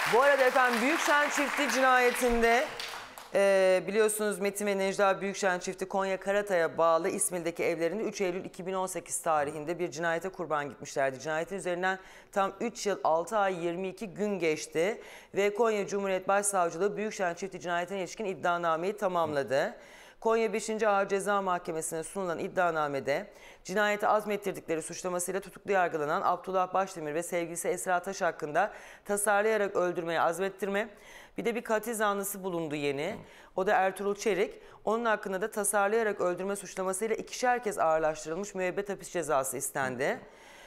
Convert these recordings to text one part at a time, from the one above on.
Bu arada efendim Büyükşen çifti cinayetinde biliyorsunuz Metin ve Necla Büyükşen çifti Konya Karatay'a bağlı İsmil'deki evlerinde 3 Eylül 2018 tarihinde bir cinayete kurban gitmişlerdi. Cinayetin üzerinden tam 3 yıl 6 ay 22 gün geçti ve Konya Cumhuriyet Başsavcılığı Büyükşen çifti cinayetine ilişkin iddianameyi tamamladı. Konya 5. Ağır Ceza Mahkemesi'ne sunulan iddianamede cinayeti azmettirdikleri suçlamasıyla tutuklu yargılanan Abdullah Başdemir ve sevgilisi Esra Taş hakkında tasarlayarak öldürmeye azmettirme, bir de bir katil zanlısı bulundu yeni. O da Ertuğrul Çelik. Onun hakkında da tasarlayarak öldürme suçlamasıyla 2'şer kez ağırlaştırılmış müebbet hapis cezası istendi.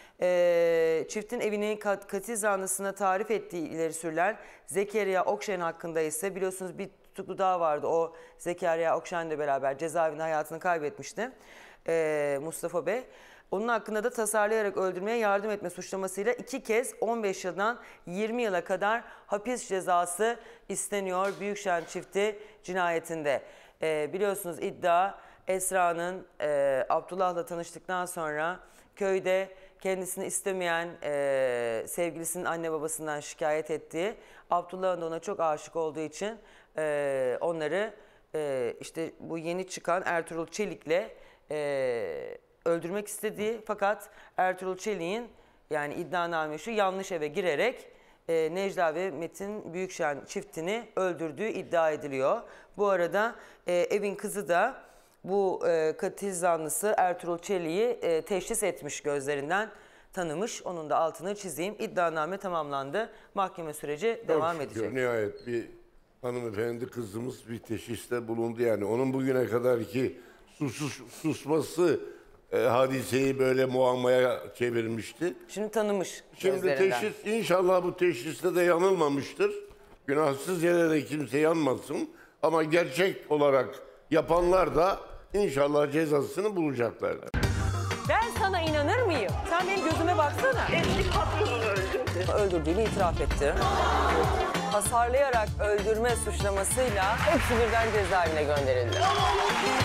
Çiftin evini katil zanlısına tarif ettiği ileri sürülen Zekeriya Okşen hakkında ise biliyorsunuz bir tutuklu daha vardı. O Zekeriya Okşen'le beraber cezaevinde hayatını kaybetmişti Mustafa Bey. Onun hakkında da tasarlayarak öldürmeye yardım etme suçlamasıyla 2 kez 15 yıldan 20 yıla kadar hapis cezası isteniyor Büyükşen çifti cinayetinde. Biliyorsunuz iddia Esra'nın Abdullah'la tanıştıktan sonra köyde kendisini istemeyen sevgilisinin anne babasından şikayet ettiği, Abdullah'ın da ona çok aşık olduğu için onları işte bu yeni çıkan Ertuğrul Çelik'le öldürmek istediği, fakat Ertuğrul Çelik'in yani iddianame şu yanlış eve girerek Necla ve Metin Büyükşen çiftini öldürdüğü iddia ediliyor. Bu arada evin kızı da bu katil zanlısı Ertuğrul Çelik'i teşhis etmiş, gözlerinden tanımış. Onun da altını çizeyim. İddianame tamamlandı. Mahkeme süreci devam edecek. Nihayet bir hanımefendi kızımız bir teşhiste bulundu yani. Onun bugüne kadarki susması hadiseyi böyle muammaya çevirmişti. Şimdi tanımış Şimdi gözlerinden. teşhis, inşallah bu teşhiste de yanılmamıştır. Günahsız yere de kimse yanmasın. Ama gerçek olarak yapanlar da inşallah cezasını bulacaklar. Ben sana inanır mıyım? Sen benim gözüme baksana. Eski patronunu öldürdü. Öldürdüğünü itiraf etti. Hasarlayarak öldürme suçlamasıyla hepsi birden cezaevine gönderildi.